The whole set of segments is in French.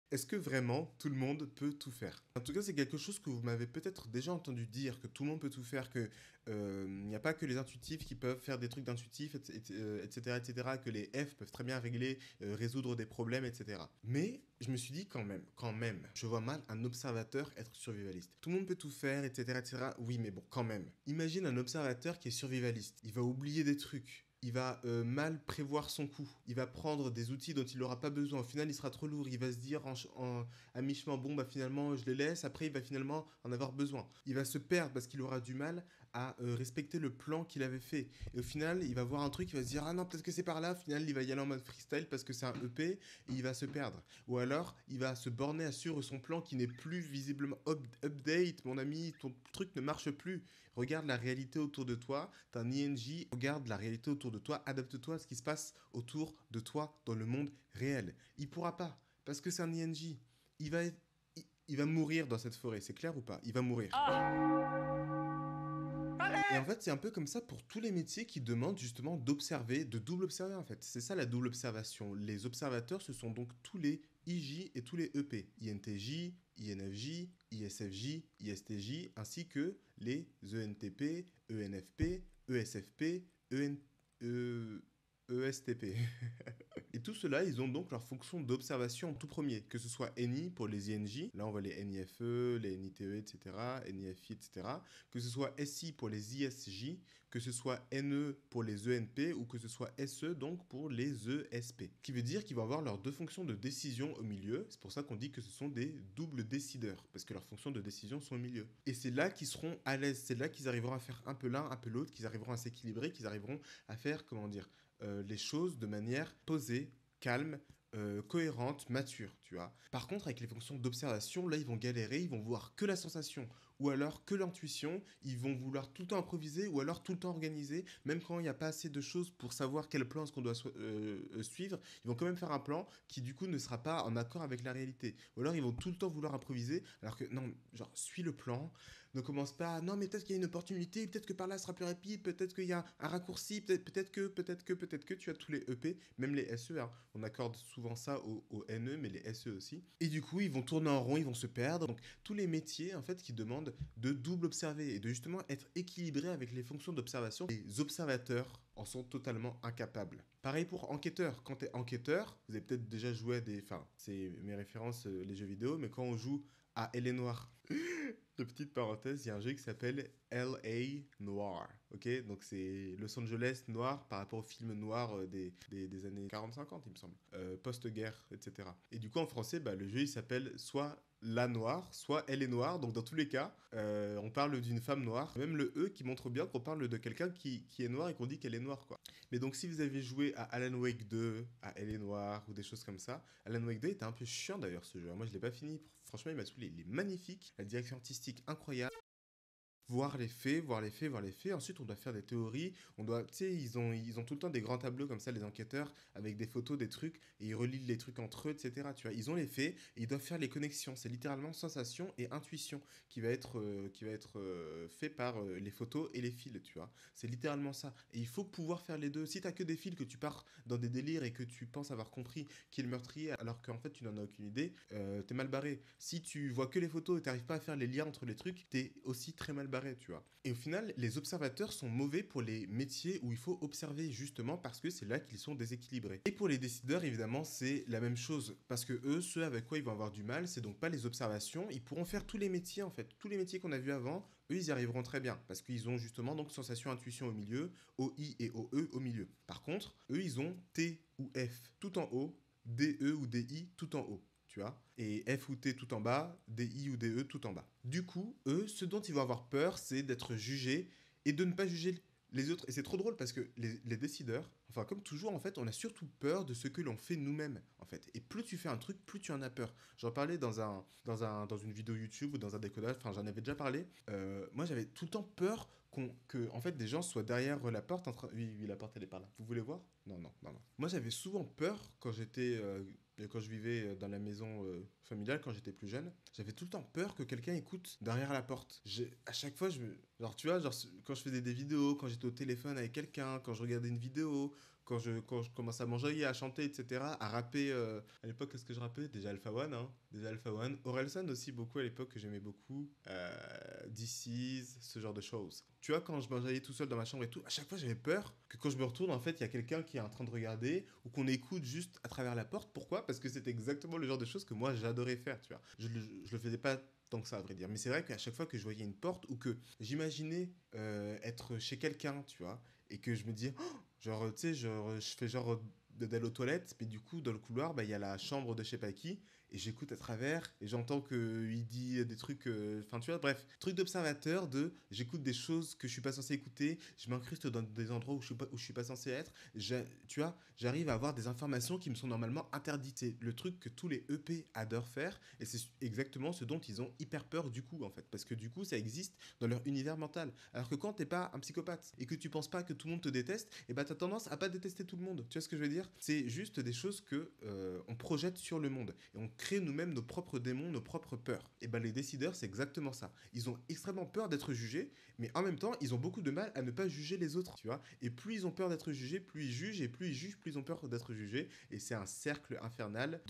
Est-ce que vraiment tout le monde peut tout faire? En tout cas, c'est quelque chose que vous m'avez peut-être déjà entendu dire, que tout le monde peut tout faire, que il n'y a pas que les intuitifs qui peuvent faire des trucs d'intuitifs, etc., etc., que les F peuvent très bien régler, résoudre des problèmes, etc. Mais je me suis dit quand même, je vois mal un observateur être survivaliste. Tout le monde peut tout faire, etc., etc. Oui, mais bon, quand même. Imagine un observateur qui est survivaliste. Il va oublier des trucs. Il va mal prévoir son coup. Il va prendre des outils dont il n'aura pas besoin. Au final, il sera trop lourd. Il va se dire à mi-chemin, bon, bah finalement, je les laisse. Après, il va finalement en avoir besoin. Il va se perdre parce qu'il aura du mal à respecter le plan qu'il avait fait. Et au final, il va voir un truc, il va se dire, ah non, peut-être que c'est par là. Au final, il va y aller en mode freestyle parce que c'est un EP et il va se perdre. Ou alors, il va se borner à suivre son plan qui n'est plus visiblement update. Mon ami, ton truc ne marche plus. Regarde la réalité autour de toi. T'es un INJ, regarde la réalité autour de toi. Adapte-toi à ce qui se passe autour de toi dans le monde réel. Il pourra pas parce que c'est un INJ. Il va, il va mourir dans cette forêt, c'est clair ou pas? Il va mourir. Et en fait, c'est un peu comme ça pour tous les métiers qui demandent justement d'observer, de double observer en fait. C'est ça la double observation. Les observateurs, ce sont donc tous les IJ et tous les EP. INTJ, INFJ, ISFJ, ISTJ, ainsi que les ENTP, ENFP, ESFP, ESTP. Et tout cela, ils ont donc leur fonction d'observation en tout premier, que ce soit NI pour les INJ, là on voit les NIFE, les NITE, etc., NIFI, etc., que ce soit SI pour les ISJ, que ce soit NE pour les ENP, ou que ce soit SE donc pour les ESP. Qui veut dire qu'ils vont avoir leurs deux fonctions de décision au milieu, c'est pour ça qu'on dit que ce sont des doubles décideurs, parce que leurs fonctions de décision sont au milieu. Et c'est là qu'ils seront à l'aise, c'est là qu'ils arriveront à faire un peu l'un, un peu l'autre, qu'ils arriveront à s'équilibrer, qu'ils arriveront à faire, comment dire, les choses de manière posée, calme, cohérente, mature, tu vois. Par contre, avec les fonctions d'observation, là, ils vont galérer, ils vont voir que la sensation, ou alors que l'intuition, ils vont vouloir tout le temps improviser, ou alors tout le temps organiser, même quand il n'y a pas assez de choses pour savoir quel plan est-ce qu'on doit suivre, ils vont quand même faire un plan qui, du coup, ne sera pas en accord avec la réalité. Ou alors, ils vont tout le temps vouloir improviser, alors que, non, genre, suis le plan, ne commence pas, non, mais peut-être qu'il y a une opportunité, peut-être que par là, ce sera plus rapide, peut-être qu'il y a un raccourci, peut-être que, tu as tous les EP, même les SE, hein. On accorde souvent ça aux NE, mais les SE aussi. Et du coup, ils vont tourner en rond, ils vont se perdre. Donc, tous les métiers, en fait, qui demandent de double observer et de justement être équilibré avec les fonctions d'observation, les observateurs en sont totalement incapables. Pareil pour enquêteur. Quand tu es enquêteur, vous avez peut-être déjà joué à des... Enfin, c'est mes références, les jeux vidéo, mais quand on joue à Elle est Noire, de petite parenthèse, il y a un jeu qui s'appelle LA Noir, ok? Donc c'est Los Angeles noir par rapport au film noir des années 40-50, il me semble. Post-guerre, etc. Et du coup, en français, bah, le jeu, il s'appelle soit La Noire, soit Elle est Noire. Donc dans tous les cas, on parle d'une femme noire. Même le E qui montre bien qu'on parle de quelqu'un qui est noir et qu'on dit qu'elle est noire, quoi. Mais donc si vous avez joué à Alan Wake 2, à Elle est Noire ou des choses comme ça, Alan Wake 2 était un peu chiant d'ailleurs ce jeu. Moi je l'ai pas fini, franchement il m'a saoulé. Il est magnifique, la direction artistique incroyable. Voir les faits, voir les faits, voir les faits. Ensuite, on doit faire des théories. On doit, tu sais, ils ont tout le temps des grands tableaux comme ça, les enquêteurs, avec des photos, des trucs, et ils relient les trucs entre eux, etc. Tu vois, ils ont les faits et ils doivent faire les connexions. C'est littéralement sensation et intuition qui va être fait par les photos et les fils, tu vois. C'est littéralement ça. Et il faut pouvoir faire les deux. Si t'as que des fils, que tu pars dans des délires et que tu penses avoir compris qui est le meurtrier, alors qu'en fait tu n'en as aucune idée, t'es mal barré. Si tu vois que les photos et t'arrives pas à faire les liens entre les trucs, t'es aussi très mal barré, tu vois. Et au final, les observateurs sont mauvais pour les métiers où il faut observer, justement parce que c'est là qu'ils sont déséquilibrés. Et pour les décideurs, évidemment, c'est la même chose, parce que eux, ceux avec quoi ils vont avoir du mal, c'est donc pas les observations, ils pourront faire tous les métiers, en fait. Tous les métiers qu'on a vus avant, eux, ils y arriveront très bien, parce qu'ils ont justement donc sensation, intuition au milieu, OI et OE au milieu. Par contre, eux, ils ont T ou F tout en haut, DE ou DI tout en haut, tu vois. Et F ou T tout en bas, DI ou DE tout en bas. Du coup, eux, ce dont ils vont avoir peur, c'est d'être jugés et de ne pas juger les autres. Et c'est trop drôle parce que les décideurs, enfin comme toujours en fait, on a surtout peur de ce que l'on fait nous-mêmes en fait. Et plus tu fais un truc, plus tu en as peur. J'en parlais dans une vidéo YouTube ou dans un décodage, enfin j'en avais déjà parlé. Moi j'avais tout le temps peur que en fait des gens soient derrière la porte en train... Oui, oui, la porte elle est par là. Vous voulez voir? Non, non, non, non. Moi j'avais souvent peur quand je vivais dans la maison familiale, quand j'étais plus jeune, j'avais tout le temps peur que quelqu'un écoute derrière la porte. À chaque fois, genre, tu vois, genre, quand je faisais des vidéos, quand j'étais au téléphone avec quelqu'un, quand je regardais une vidéo, quand je commence à m'enjailler, à chanter, etc., à rapper, à l'époque, qu'est-ce que je rappais? Déjà Alpha One, hein. Déjà Alpha One. Orelsan aussi, beaucoup à l'époque, que j'aimais beaucoup. DC's, ce genre de choses. Tu vois, quand je m'enjaillais tout seul dans ma chambre et tout, à chaque fois, j'avais peur que quand je me retourne, en fait, il y a quelqu'un qui est en train de regarder ou qu'on écoute juste à travers la porte. Pourquoi? Parce que c'était exactement le genre de choses que moi, j'adorais faire, tu vois. Je le faisais pas tant que ça, à vrai dire. Mais c'est vrai qu'à chaque fois que je voyais une porte ou que j'imaginais être chez quelqu'un, tu vois, et que je me dis, oh, genre, tu sais, genre, je fais genre d'aller aux toilettes, mais du coup, dans le couloir, bah, il y a la chambre de je sais pas qui, et j'écoute à travers, et j'entends qu'il dit des trucs, enfin, tu vois, bref, truc d'observateur, j'écoute des choses que je suis pas censé écouter, je m'incruste dans des endroits où je suis pas censé être, tu vois, j'arrive à avoir des informations qui me sont normalement interdites. C'est le truc que tous les EP adorent faire, et c'est exactement ce dont ils ont hyper peur du coup, en fait, parce que du coup, ça existe dans leur univers mental. Alors que quand t'es pas un psychopathe, et que tu penses pas que tout le monde te déteste, et bah t'as tendance à pas détester tout le monde. Tu vois ce que je veux dire? C'est juste des choses que on projette sur le monde, et on crée nous-mêmes nos propres démons, nos propres peurs. Et bah les décideurs, c'est exactement ça. Ils ont extrêmement peur d'être jugés, mais en même temps, ils ont beaucoup de mal à ne pas juger les autres, tu vois. Et plus ils ont peur d'être jugés, plus ils jugent, et plus ils jugent, plus ils ont peur d'être jugés. Et c'est un cercle infernal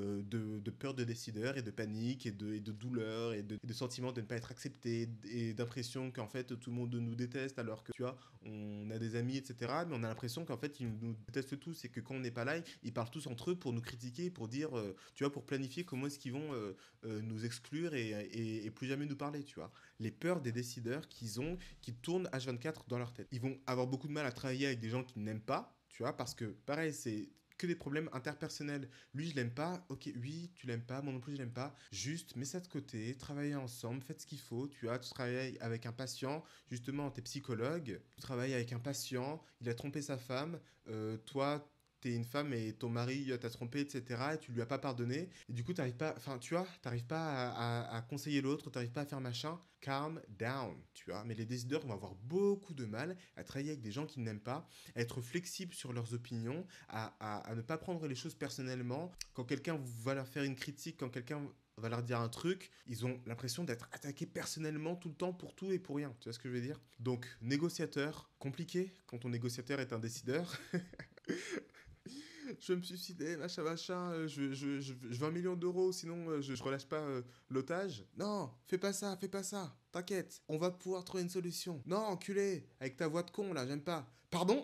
de peur de décideurs, et de panique, et de douleur, et de sentiment de ne pas être accepté, et d'impression qu'en fait tout le monde nous déteste, alors que tu vois, on a des amis, etc. Mais on a l'impression qu'en fait ils nous détestent tous, et que quand on n'est pas là, ils parlent tous entre eux pour nous critiquer, pour dire, tu vois, pour planifier comment est-ce qu'ils vont nous exclure et plus jamais nous parler, tu vois. Les peurs des décideurs qui tournent H24 dans leur tête. Ils vont avoir beaucoup de mal à travailler avec des gens qu'ils n'aiment pas, tu vois, parce que pareil, c'est que des problèmes interpersonnels. Lui, je l'aime pas, ok, oui, tu l'aimes pas, moi non plus, je l'aime pas. Juste, mets ça de côté, travaillez ensemble, faites ce qu'il faut, tu vois, tu travailles avec un patient, justement, t'es psychologue, tu travailles avec un patient, il a trompé sa femme, toi, t'es une femme et ton mari t'a trompé, etc. Et tu lui as pas pardonné. Et du coup, t'arrives pas, enfin, tu vois, t'arrives pas à conseiller l'autre, t'arrives pas à faire machin. Calm down, tu vois. Mais les décideurs vont avoir beaucoup de mal à travailler avec des gens qu'ils n'aiment pas, à être flexibles sur leurs opinions, à ne pas prendre les choses personnellement. Quand quelqu'un va leur faire une critique, quand quelqu'un va leur dire un truc, ils ont l'impression d'être attaqués personnellement tout le temps pour tout et pour rien. Tu vois ce que je veux dire? Donc, négociateur, compliqué quand ton négociateur est un décideur. Je vais me suicider, machin, machin, je veux 1 million d'euros, sinon je relâche pas l'otage. Non, fais pas ça, t'inquiète, on va pouvoir trouver une solution. Non, enculé, avec ta voix de con là, j'aime pas. Pardon?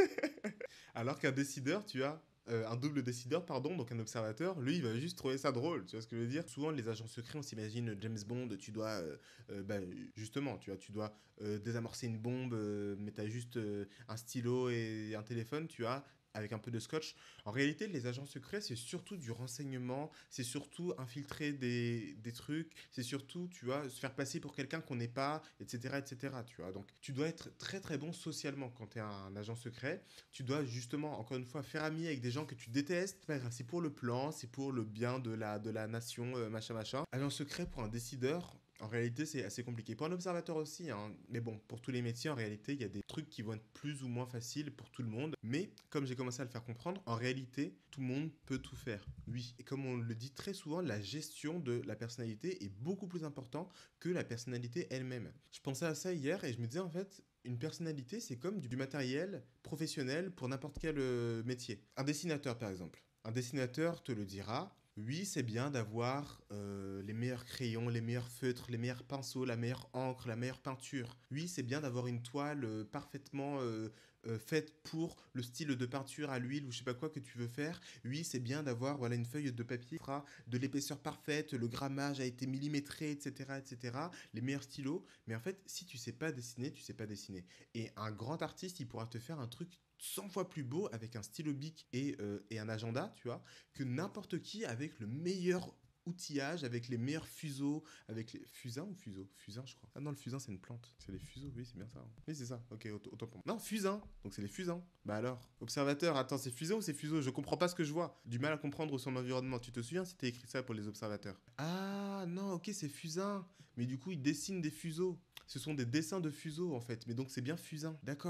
Alors qu'un décideur, tu as un double décideur, pardon, donc un observateur, lui, il va juste trouver ça drôle, tu vois ce que je veux dire? Souvent, les agents secrets, on s'imagine James Bond, tu dois, bah, justement, tu vois, tu dois désamorcer une bombe, mais t'as juste un stylo et un téléphone, tu vois, avec un peu de scotch. En réalité, les agents secrets, c'est surtout du renseignement, c'est surtout infiltrer des trucs, c'est surtout, tu vois, se faire passer pour quelqu'un qu'on n'est pas, etc., etc., tu vois. Donc, tu dois être très, très bon socialement quand tu es un agent secret. Tu dois justement, encore une fois, faire ami avec des gens que tu détestes. C'est pas grave, c'est pour le plan, c'est pour le bien de la nation, machin, machin. Agent secret pour un décideur, en réalité, c'est assez compliqué. Pour un observateur aussi, hein. Mais bon, pour tous les métiers, en réalité, il y a des trucs qui vont être plus ou moins faciles pour tout le monde. Mais comme j'ai commencé à le faire comprendre, en réalité, tout le monde peut tout faire. Oui, et comme on le dit très souvent, la gestion de la personnalité est beaucoup plus importante que la personnalité elle-même. Je pensais à ça hier et je me disais en fait, une personnalité, c'est comme du matériel professionnel pour n'importe quel métier. Un dessinateur, par exemple. Un dessinateur te le dira. Oui, c'est bien d'avoir les meilleurs crayons, les meilleurs feutres, les meilleurs pinceaux, la meilleure encre, la meilleure peinture. Oui, c'est bien d'avoir une toile parfaitement faite pour le style de peinture à l'huile ou je sais pas quoi que tu veux faire. Oui, c'est bien d'avoir voilà, une feuille de papier qui fera de l'épaisseur parfaite, le grammage a été millimétré, etc., etc., les meilleurs stylos. Mais en fait, si tu sais pas dessiner, tu sais pas dessiner. Et un grand artiste, il pourra te faire un truc 100 fois plus beau avec un stylo bic et un agenda, tu vois, que n'importe qui avec le meilleur outillage, avec les meilleurs fuseaux, avec les fusains ou fuseaux? Fusain, je crois. Ah non, le fusain, c'est une plante. C'est les fuseaux, oui, c'est bien ça, hein. Oui, c'est ça. Ok, autant pour moi. Non, fusain. Donc c'est les fusains. Bah alors, observateur, attends, c'est fusain ou c'est fuseau? Je comprends pas ce que je vois. Du mal à comprendre son environnement. Tu te souviens si t'as écrit ça pour les observateurs? Ah non, ok, c'est fusain. Mais du coup, ils dessinent des fuseaux. Ce sont des dessins de fuseaux en fait. Mais donc c'est bien fusain. D'accord.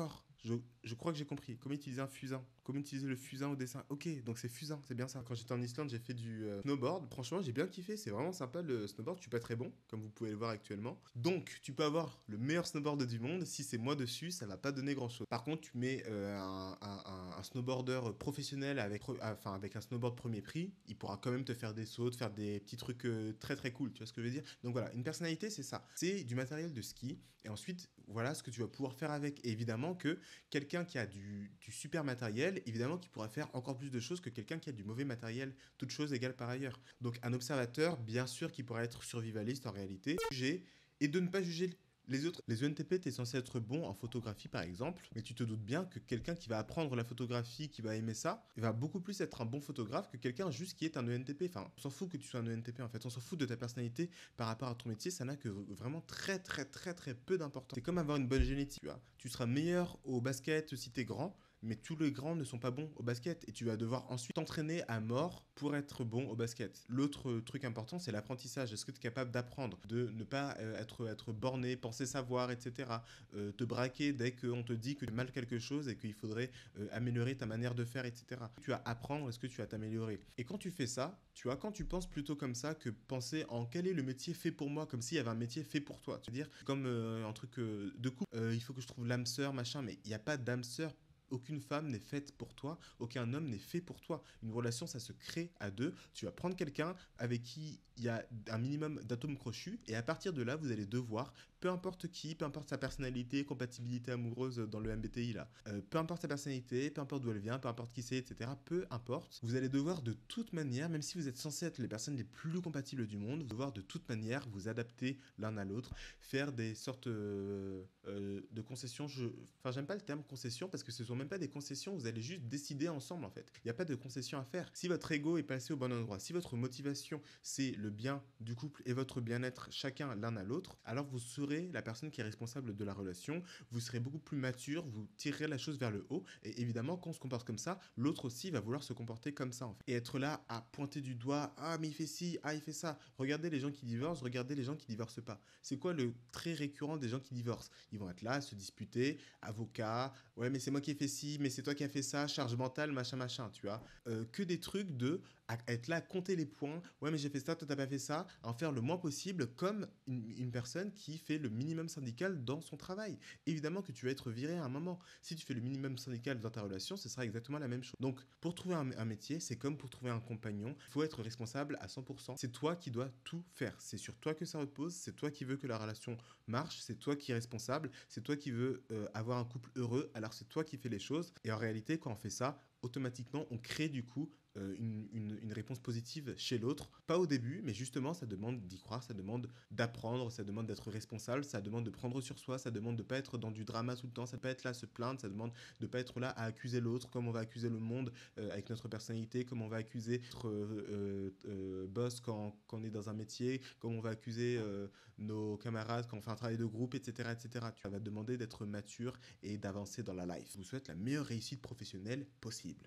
je crois que j'ai compris. Comment utiliser un fusain? Comment utiliser le fusain au dessin? Ok, donc c'est fusain, c'est bien ça. Quand j'étais en Islande, j'ai fait du snowboard. Franchement, j'ai bien kiffé. C'est vraiment sympa le snowboard. Je suis pas très bon, comme vous pouvez le voir actuellement. Donc, tu peux avoir le meilleur snowboard du monde. Si c'est moi dessus, ça va pas donner grand chose. Par contre, tu mets un snowboarder professionnel avec un snowboard premier prix, il pourra quand même te faire des sauts, faire des petits trucs très très cool. Tu vois ce que je veux dire? Donc voilà, une personnalité, c'est ça. C'est du matériel de ski. Et ensuite, voilà ce que tu vas pouvoir faire avec. Et évidemment que quelqu'un qui a du super matériel, évidemment qu'il pourra faire encore plus de choses que quelqu'un qui a du mauvais matériel, toutes choses égales par ailleurs. Donc un observateur, bien sûr, qui pourra être survivaliste en réalité, juger et de ne pas juger les autres. Les ENTP, tu es censé être bon en photographie par exemple, mais tu te doutes bien que quelqu'un qui va apprendre la photographie, qui va aimer ça, il va beaucoup plus être un bon photographe que quelqu'un juste qui est un ENTP. Enfin, on s'en fout que tu sois un ENTP en fait, on s'en fout de ta personnalité par rapport à ton métier, ça n'a que vraiment très très très très peu d'importance. C'est comme avoir une bonne génétique, tu vois. Tu seras meilleur au basket si t'es grand, mais tous les grands ne sont pas bons au basket et tu vas devoir ensuite t'entraîner à mort pour être bon au basket. L'autre truc important, c'est l'apprentissage. Est-ce que tu es capable d'apprendre, de ne pas être borné, penser savoir, etc. Te braquer dès qu'on te dit que tu as mal quelque chose et qu'il faudrait améliorer ta manière de faire, etc. Tu vas apprendre, est-ce que tu vas t'améliorer? Et quand tu fais ça, tu vois, quand tu penses plutôt comme ça que penser en quel est le métier fait pour moi, comme s'il y avait un métier fait pour toi. C'est-à-dire comme un truc de couple, il faut que je trouve l'âme sœur, machin, mais il n'y a pas d'âme sœur. Aucune femme n'est faite pour toi, aucun homme n'est fait pour toi. Une relation, ça se crée à deux. Tu vas prendre quelqu'un avec qui il y a un minimum d'atomes crochus, et à partir de là, vous allez devoir, peu importe qui, peu importe sa personnalité, compatibilité amoureuse dans le MBTI là, peu importe sa personnalité, peu importe d'où elle vient, peu importe qui c'est, etc., peu importe, vous allez devoir de toute manière, même si vous êtes censé être les personnes les plus compatibles du monde, vous allez devoir de toute manière vous adapter l'un à l'autre, faire des sortes de concessions. Enfin, j'aime pas le terme concession parce que ce sont même pas des concessions, vous allez juste décider ensemble en fait. Il n'y a pas de concession à faire. Si votre ego est placé au bon endroit, si votre motivation c'est le bien du couple et votre bien-être chacun l'un à l'autre, alors vous serez la personne qui est responsable de la relation, vous serez beaucoup plus mature, vous tirerez la chose vers le haut et évidemment quand on se comporte comme ça, l'autre aussi va vouloir se comporter comme ça en fait. Et être là à pointer du doigt, ah mais il fait ci, ah il fait ça. Regardez les gens qui divorcent, regardez les gens qui divorcent pas. C'est quoi le très récurrent des gens qui divorcent? Ils vont être là à se disputer, avocat, ouais mais c'est moi qui ai fait ci, mais c'est toi qui as fait ça, charge mentale, machin machin, tu vois. Que des trucs de être là à compter les points, ouais mais j'ai fait ça, toi t'as pas fait ça, en faire le moins possible comme une personne qui fait le minimum syndical dans son travail. Évidemment que tu vas être viré à un moment. Si tu fais le minimum syndical dans ta relation, ce sera exactement la même chose. Donc pour trouver un métier, c'est comme pour trouver un compagnon, il faut être responsable à 100%. C'est toi qui dois tout faire, c'est sur toi que ça repose, c'est toi qui veux que la relation marche, c'est toi qui es responsable, c'est toi qui veux avoir un couple heureux, alors c'est toi qui fais les choses. Et en réalité, quand on fait ça, automatiquement, on crée du coup une réponse positive chez l'autre. Pas au début, mais justement, ça demande d'y croire, ça demande d'apprendre, ça demande d'être responsable, ça demande de prendre sur soi, ça demande de ne pas être dans du drama tout le temps, ça ne pas être là à se plaindre, ça demande de ne pas être là à accuser l'autre, comme on va accuser le monde avec notre personnalité, comme on va accuser notre boss quand on est dans un métier, comme on va accuser nos camarades quand on fait un travail de groupe, etc. etc. Tu vas demander d'être mature et d'avancer dans la life. Je vous souhaite la meilleure réussite professionnelle possible.